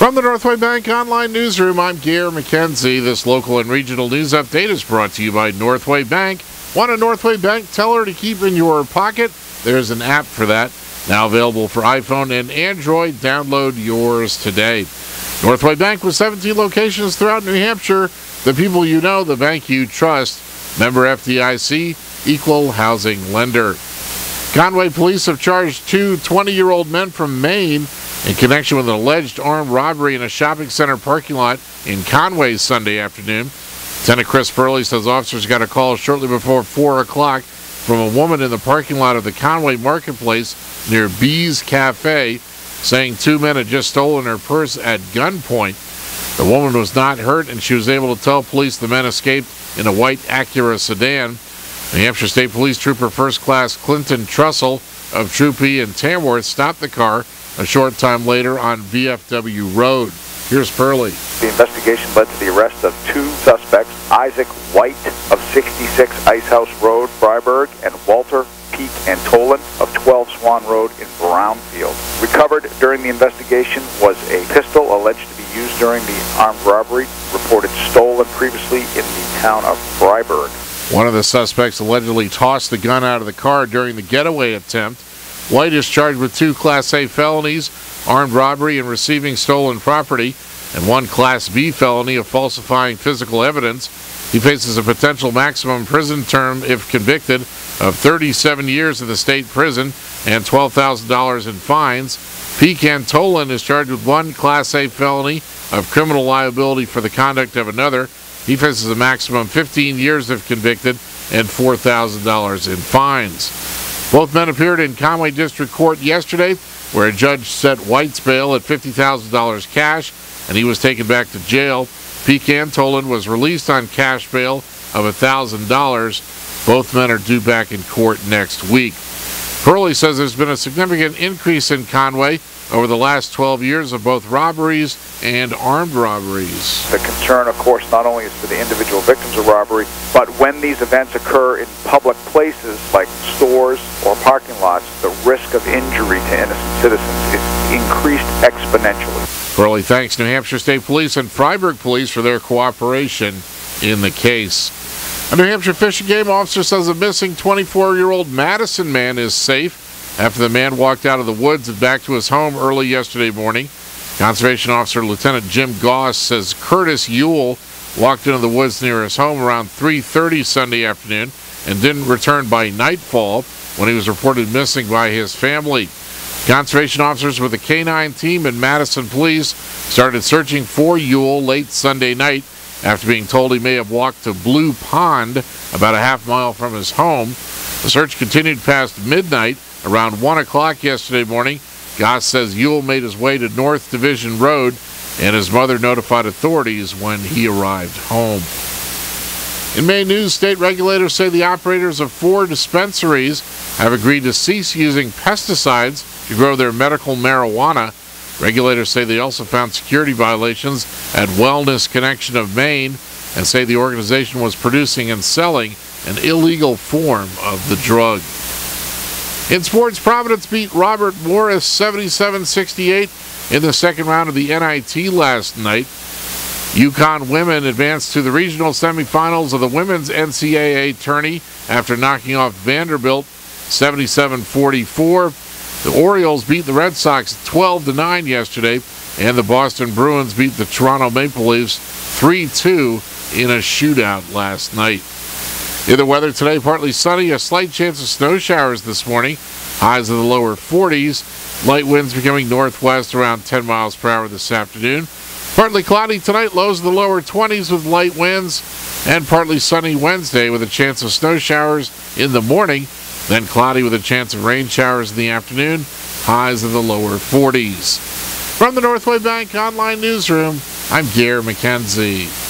From the Northway Bank Online Newsroom, I'm Gare McKenzie. This local and regional news update is brought to you by Northway Bank. Want a Northway Bank teller to keep in your pocket? There's an app for that. Now available for iPhone and Android. Download yours today. Northway Bank with 17 locations throughout New Hampshire. The people you know, the bank you trust. Member FDIC, equal housing lender. Conway police have charged two 20-year-old men from Maine in connection with an alleged armed robbery in a shopping center parking lot in Conway Sunday afternoon. Lieutenant Chris Burley says officers got a call shortly before 4 o'clock from a woman in the parking lot of the Conway Marketplace near Bee's Cafe, saying two men had just stolen her purse at gunpoint. The woman was not hurt, and she was able to tell police the men escaped in a white Acura sedan. New Hampshire State Police Trooper First Class Clinton Trussell of Troop E in Tamworth stopped the car a short time later on VFW Road. Here's Purley. The investigation led to the arrest of two suspects, Isaac White of 66 Ice House Road, Freiburg, and Walter Peak and Tolan of 12 Swan Road in Brownfield. Recovered during the investigation was a pistol alleged to be used during the armed robbery, reported stolen previously in the town of Freiburg. One of the suspects allegedly tossed the gun out of the car during the getaway attempt. White is charged with two Class A felonies, armed robbery and receiving stolen property, and one Class B felony of falsifying physical evidence. He faces a potential maximum prison term, if convicted, of 37 years in the state prison and $12,000 in fines. Pecan Tolan is charged with one Class A felony of criminal liability for the conduct of another. He faces a maximum 15 years if convicted and $4,000 in fines. Both men appeared in Conway District Court yesterday, where a judge set White's bail at $50,000 cash, and he was taken back to jail. Pecan Tolan was released on cash bail of $1,000. Both men are due back in court next week. Purley says there's been a significant increase in Conway over the last 12 years of both robberies and armed robberies. The concern, of course, not only is for the individual victims of robbery, but when these events occur in public places like stores or parking lots, the risk of injury to innocent citizens is increased exponentially. Purley thanks New Hampshire State Police and Freiburg Police for their cooperation in the case. A New Hampshire Fish and Game officer says a missing 24-year-old Madison man is safe after the man walked out of the woods and back to his home early yesterday morning. Conservation Officer Lieutenant Jim Goss says Curtis Ewell walked into the woods near his home around 3:30 Sunday afternoon and didn't return by nightfall when he was reported missing by his family. Conservation officers with the K-9 team and Madison Police started searching for Ewell late Sunday night after being told he may have walked to Blue Pond, about a half mile from his home. The search continued past midnight. Around 1 o'clock yesterday morning, Goss says Ewell made his way to North Division Road, and his mother notified authorities when he arrived home. In Maine news, state regulators say the operators of 4 dispensaries have agreed to cease using pesticides to grow their medical marijuana. Regulators say they also found security violations at Wellness Connection of Maine and say the organization was producing and selling an illegal form of the drug. In sports, Providence beat Robert Morris 77-68 in the second round of the NIT last night. UConn women advanced to the regional semifinals of the women's NCAA tourney after knocking off Vanderbilt 77-44. The Orioles beat the Red Sox 12-9 yesterday, and the Boston Bruins beat the Toronto Maple Leafs 3-2 in a shootout last night. In the weather today, partly sunny, a slight chance of snow showers this morning, highs in the lower 40s, light winds becoming northwest around 10 miles per hour this afternoon. Partly cloudy tonight, lows in the lower 20s with light winds, and partly sunny Wednesday with a chance of snow showers in the morning, then cloudy with a chance of rain showers in the afternoon, highs in the lower 40s. From the Northway Bank Online Newsroom, I'm Gare McKenzie.